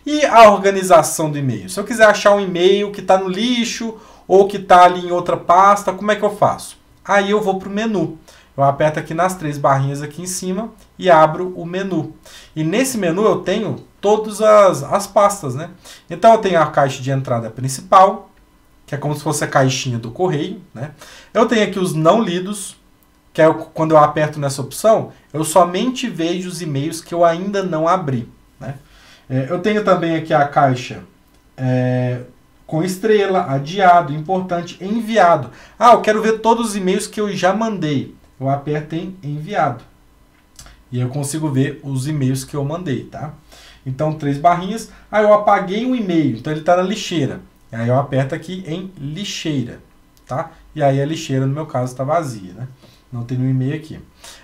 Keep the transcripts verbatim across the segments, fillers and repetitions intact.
E a organização do e-mail? Se eu quiser achar um e-mail que está no lixo ou que está ali em outra pasta, como é que eu faço? Aí eu vou para o menu. Eu aperto aqui nas três barrinhas aqui em cima e abro o menu. E nesse menu eu tenho todas as, as pastas, né? Então eu tenho a caixa de entrada principal, que é como se fosse a caixinha do correio, né? Eu tenho aqui os não lidos, que é quando eu aperto nessa opção, eu somente vejo os e-mails que eu ainda não abri, né? É, eu tenho também aqui a caixa é, com estrela, adiado, importante, enviado. Ah, eu quero ver todos os e-mails que eu já mandei. Eu aperto em enviado. E eu consigo ver os e-mails que eu mandei, tá? Então, três barrinhas. Ah, eu apaguei um e-mail, então ele está na lixeira. Aí eu aperto aqui em lixeira, tá? E aí a lixeira, no meu caso, está vazia, né? Não tem nenhum e-mail aqui.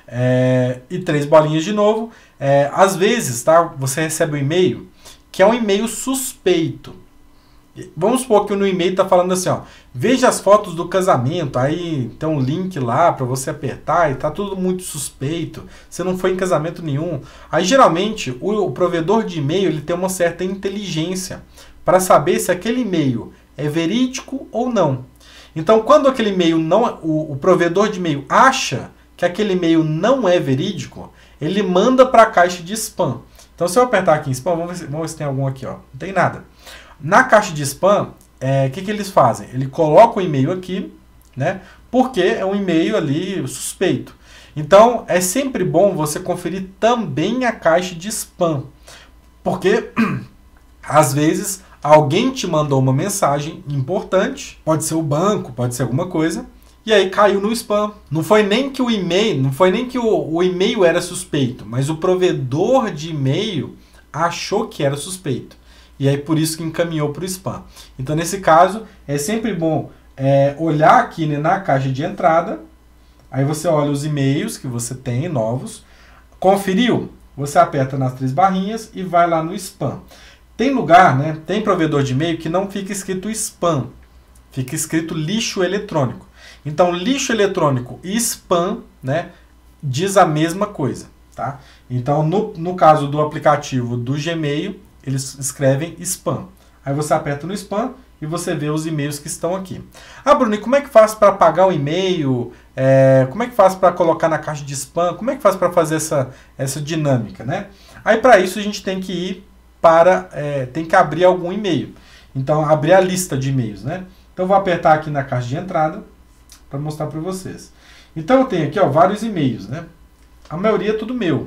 É, e três bolinhas de novo. É, às vezes, tá? Você recebe um e-mail que é um e-mail suspeito. Vamos supor que no e-mail está falando assim, ó, veja as fotos do casamento, aí tem um link lá para você apertar e tá tudo muito suspeito, você não foi em casamento nenhum. Aí geralmente o, o provedor de e-mail ele tem uma certa inteligência para saber se aquele e-mail é verídico ou não. Então quando aquele e-mail não, o, o provedor de e-mail acha que aquele e-mail não é verídico, ele manda para a caixa de spam. Então se eu apertar aqui em spam, vamos ver se, vamos ver se tem algum aqui, ó, não tem nada. Na caixa de spam, o é, que, que eles fazem? Ele coloca o e-mail aqui, né? Porque é um e-mail ali suspeito. Então, é sempre bom você conferir também a caixa de spam. Porque, às vezes, alguém te mandou uma mensagem importante, pode ser o banco, pode ser alguma coisa, e aí caiu no spam. Não foi nem que o e-mail, não foi nem que o, o e-mail era suspeito, mas o provedor de e-mail achou que era suspeito. E aí por isso que encaminhou para o spam. Então nesse caso é sempre bom é, olhar aqui, né, na caixa de entrada. Aí você olha os e-mails que você tem novos. Conferiu? Você aperta nas três barrinhas e vai lá no spam. Tem lugar, né, tem provedor de e-mail que não fica escrito spam. Fica escrito lixo eletrônico. Então lixo eletrônico e spam, né, diz a mesma coisa. Tá? Então no, no caso do aplicativo do Gmail, eles escrevem spam. Aí você aperta no spam e você vê os e-mails que estão aqui. Ah, Bruno, e como é que faz para apagar o e-mail? É, como é que faz para colocar na caixa de spam? Como é que faz para fazer essa, essa dinâmica, né? Aí para isso a gente tem que ir para... É, tem que abrir algum e-mail. Então, abrir a lista de e-mails, né? Então, eu vou apertar aqui na caixa de entrada para mostrar para vocês. Então, eu tenho aqui, ó, vários e-mails, né? A maioria é tudo meu.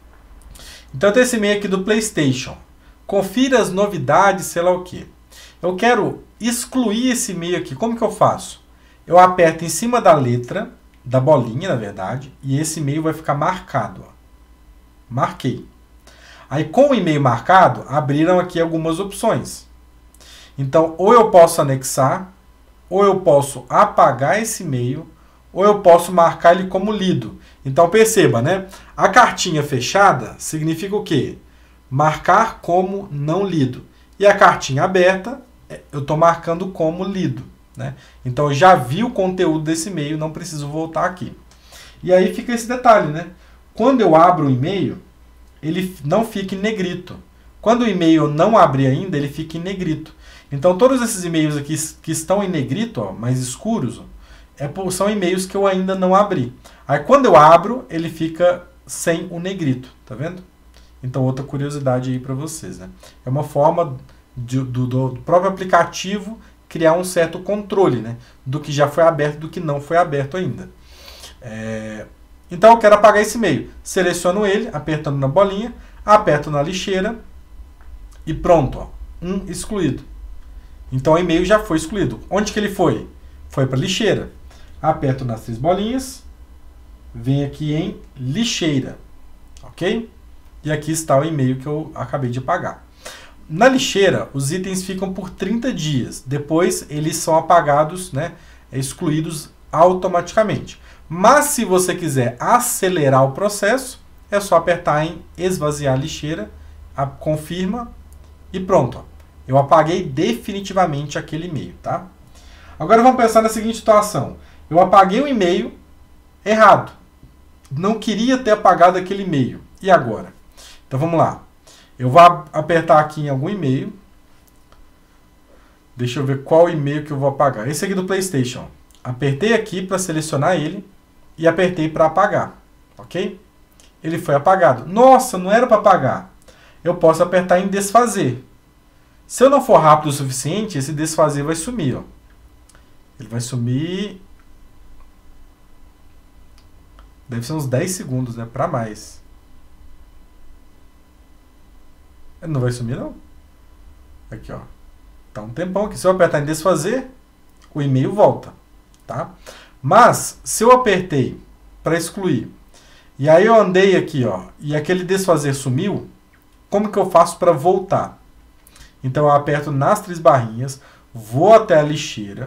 Então, eu tenho esse e-mail aqui do PlayStation. Confira as novidades, sei lá o que. Eu quero excluir esse e-mail aqui. Como que eu faço? Eu aperto em cima da letra, da bolinha, na verdade, e esse e-mail vai ficar marcado. Ó. Marquei. Aí, com o e-mail marcado, abriram aqui algumas opções. Então, ou eu posso anexar, ou eu posso apagar esse e-mail, ou eu posso marcar ele como lido. Então, perceba, né? A cartinha fechada significa o quê? Marcar como não lido. E a cartinha aberta, eu estou marcando como lido. Né? Então, eu já vi o conteúdo desse e-mail, não preciso voltar aqui. E aí fica esse detalhe, né? Quando eu abro o e-mail, ele não fica em negrito. Quando o e-mail não abre ainda, ele fica em negrito. Então, todos esses e-mails aqui que estão em negrito, ó, mais escuros, ó, é, são e-mails que eu ainda não abri. Aí, quando eu abro, ele fica sem o negrito. Tá vendo? Então, outra curiosidade aí para vocês, né? É uma forma de, do, do próprio aplicativo criar um certo controle, né? Do que já foi aberto e do que não foi aberto ainda. É... Então, eu quero apagar esse e-mail. Seleciono ele, apertando na bolinha, aperto na lixeira e pronto. Ó, um excluído. Então, o e-mail já foi excluído. Onde que ele foi? Foi para a lixeira. Aperto nas três bolinhas, vem aqui em lixeira. Ok? E aqui está o e-mail que eu acabei de apagar. Na lixeira, os itens ficam por trinta dias. Depois, eles são apagados, né, excluídos automaticamente. Mas, se você quiser acelerar o processo, é só apertar em esvaziar a lixeira, a, confirma e pronto. Ó. Eu apaguei definitivamente aquele e-mail. Tá? Agora, vamos pensar na seguinte situação. Eu apaguei o e-mail errado. Não queria ter apagado aquele e-mail. E agora? Então, vamos lá. Eu vou apertar aqui em algum e-mail. Deixa eu ver qual e-mail que eu vou apagar. Esse aqui do PlayStation. Apertei aqui para selecionar ele e apertei para apagar, ok? Ele foi apagado. Nossa, não era para apagar. Eu posso apertar em desfazer. Se eu não for rápido o suficiente, esse desfazer vai sumir, ó. Ele vai sumir... Deve ser uns dez segundos, né? Para mais. Ele não vai sumir, não? Aqui, ó. Tá um tempão aqui. Se eu apertar em desfazer, o e-mail volta, tá? Mas, se eu apertei para excluir, e aí eu andei aqui, ó, e aquele desfazer sumiu, como que eu faço para voltar? Então, eu aperto nas três barrinhas, vou até a lixeira,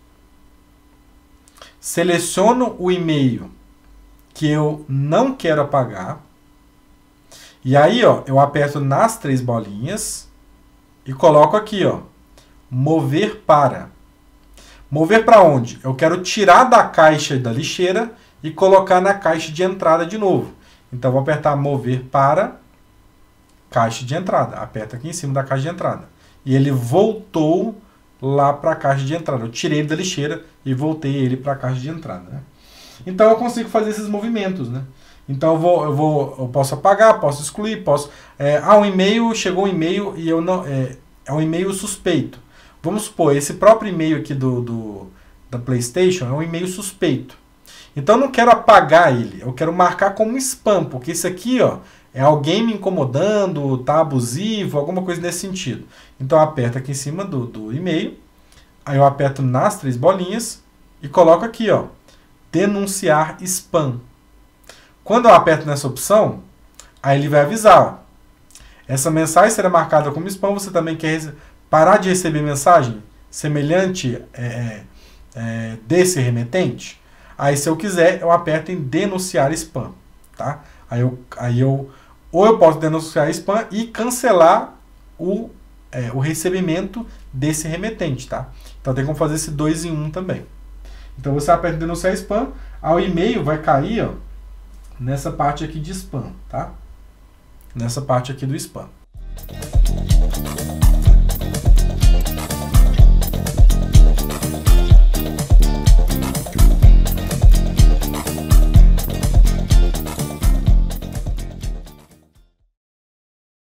seleciono o e-mail que eu não quero apagar, e aí, ó, eu aperto nas três bolinhas e coloco aqui, ó, mover para. Mover para onde? Eu quero tirar da caixa da lixeira e colocar na caixa de entrada de novo. Então, vou apertar mover para caixa de entrada. Aperta aqui em cima da caixa de entrada. E ele voltou lá para a caixa de entrada. Eu tirei ele da lixeira e voltei ele para a caixa de entrada, né? Então, eu consigo fazer esses movimentos, né? Então, eu, vou, eu, vou, eu posso apagar, posso excluir, posso... É, ah, um e-mail, chegou um e-mail e eu não... É, é um e-mail suspeito. Vamos supor, esse próprio e-mail aqui do, do, da PlayStation é um e-mail suspeito. Então, eu não quero apagar ele, eu quero marcar como spam, porque isso aqui, ó, é alguém me incomodando, tá abusivo, alguma coisa nesse sentido. Então, eu aperto aqui em cima do, do e-mail, aí eu aperto nas três bolinhas e coloco aqui, ó, denunciar spam. Quando eu aperto nessa opção, aí ele vai avisar, ó, essa mensagem será marcada como spam, você também quer parar de receber mensagem semelhante é, é, desse remetente? Aí, se eu quiser, eu aperto em denunciar spam, tá? Aí eu, aí eu ou eu posso denunciar spam e cancelar o, é, o recebimento desse remetente, tá? Então, tem como fazer esse dois em um também. Então, você aperta em denunciar spam, aí o e-mail vai cair, ó, nessa parte aqui de spam, tá? Nessa parte aqui do spam.